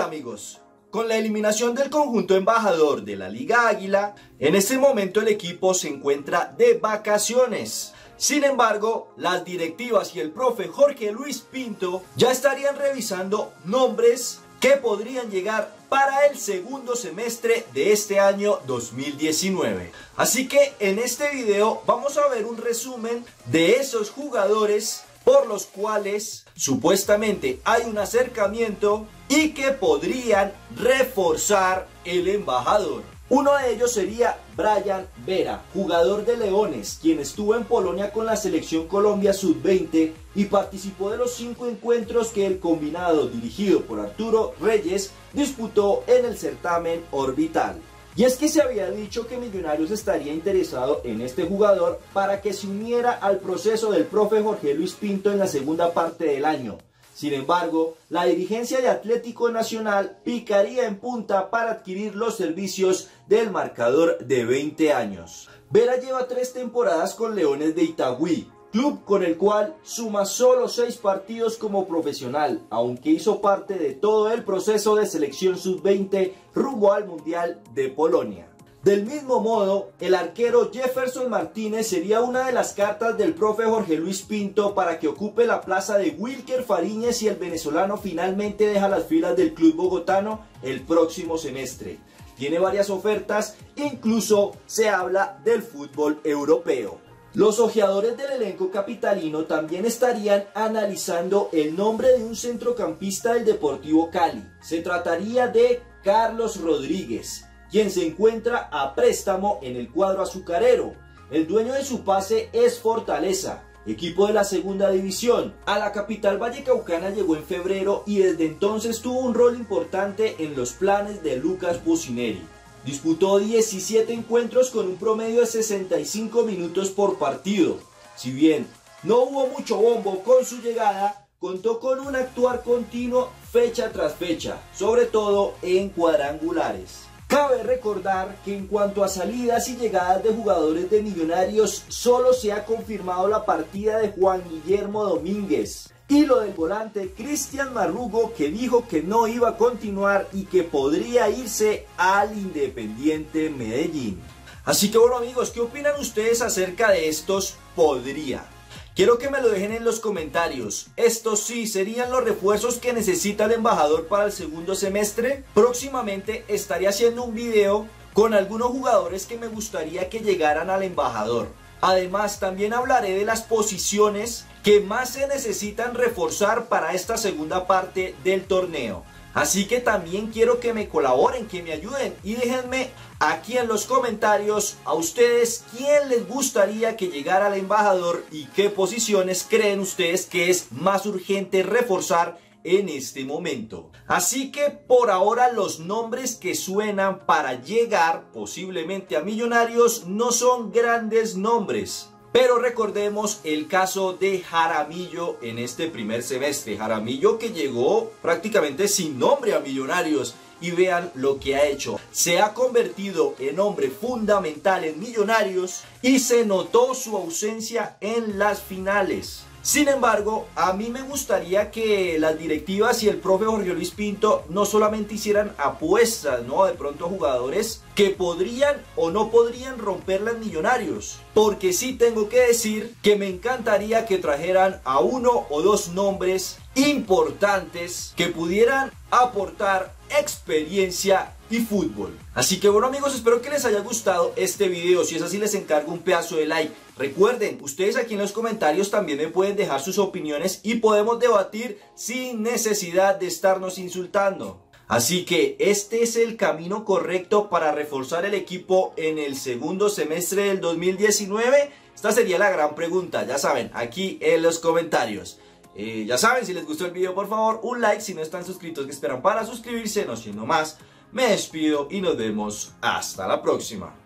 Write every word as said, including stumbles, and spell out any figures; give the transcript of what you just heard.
Hola amigos, con la eliminación del conjunto embajador de la Liga Águila, en este momento el equipo se encuentra de vacaciones. Sin embargo, las directivas y el profe Jorge Luis Pinto ya estarían revisando nombres que podrían llegar para el segundo semestre de este año dos mil diecinueve. Así que en este video vamos a ver un resumen de esos jugadores por los cuales supuestamente hay un acercamiento y que podrían reforzar el embajador. Uno de ellos sería Brian Vera, jugador de Leones, quien estuvo en Polonia con la selección Colombia sub veinte y participó de los cinco encuentros que el combinado dirigido por Arturo Reyes disputó en el certamen orbital. Y es que se había dicho que Millonarios estaría interesado en este jugador para que se uniera al proceso del profe Jorge Luis Pinto en la segunda parte del año. Sin embargo, la dirigencia de Atlético Nacional picaría en punta para adquirir los servicios del marcador de veinte años. Vera lleva tres temporadas con Leones de Itagüí, club con el cual suma solo seis partidos como profesional, aunque hizo parte de todo el proceso de selección sub veinte rumbo al Mundial de Polonia. Del mismo modo, el arquero Jefferson Martínez sería una de las cartas del profe Jorge Luis Pinto para que ocupe la plaza de Wilker Fariñez si el venezolano finalmente deja las filas del club bogotano el próximo semestre. Tiene varias ofertas, incluso se habla del fútbol europeo. Los ojeadores del elenco capitalino también estarían analizando el nombre de un centrocampista del Deportivo Cali. Se trataría de Carlos Rodríguez, quien se encuentra a préstamo en el cuadro azucarero. El dueño de su pase es Fortaleza, equipo de la segunda división. A la capital vallecaucana llegó en febrero y desde entonces tuvo un rol importante en los planes de Lucas Bucineri. Disputó diecisiete encuentros con un promedio de sesenta y cinco minutos por partido. Si bien no hubo mucho bombo con su llegada, contó con un actuar continuo fecha tras fecha, sobre todo en cuadrangulares. Cabe recordar que en cuanto a salidas y llegadas de jugadores de Millonarios, solo se ha confirmado la partida de Juan Guillermo Domínguez y lo del volante Cristian Marrugo, que dijo que no iba a continuar y que podría irse al Independiente Medellín. Así que bueno amigos, ¿qué opinan ustedes acerca de estos podría? Quiero que me lo dejen en los comentarios. ¿Estos sí serían los refuerzos que necesita el embajador para el segundo semestre? Próximamente estaré haciendo un video con algunos jugadores que me gustaría que llegaran al embajador. Además, también hablaré de las posiciones que más se necesitan reforzar para esta segunda parte del torneo. Así que también quiero que me colaboren, que me ayuden y déjenme aquí en los comentarios a ustedes quién les gustaría que llegara al embajador y qué posiciones creen ustedes que es más urgente reforzar en este momento. Así que por ahora los nombres que suenan para llegar posiblemente a Millonarios no son grandes nombres. Pero recordemos el caso de Jaramillo en este primer semestre. Jaramillo que llegó prácticamente sin nombre a Millonarios. Y vean lo que ha hecho. Se ha convertido en hombre fundamental en Millonarios y se notó su ausencia en las finales. Sin embargo, a mí me gustaría que las directivas y el profe Jorge Luis Pinto no solamente hicieran apuestas, ¿no? De pronto jugadores que podrían o no podrían romperla en Millonarios. Porque sí tengo que decir que me encantaría que trajeran a uno o dos nombres importantes que pudieran aportar experiencia y fútbol. Así que bueno amigos, espero que les haya gustado este video. Si es así, les encargo un pedazo de like. Recuerden, ustedes aquí en los comentarios también me pueden dejar sus opiniones y podemos debatir sin necesidad de estarnos insultando. Así que este es el camino correcto para reforzar el equipo en el segundo semestre del dos mil diecinueve. Esta sería la gran pregunta, ya saben, aquí en los comentarios. Eh, ya saben, si les gustó el video, por favor, un like. Si no están suscritos, ¿qué esperan para suscribirse? No siendo más, me despido y nos vemos hasta la próxima.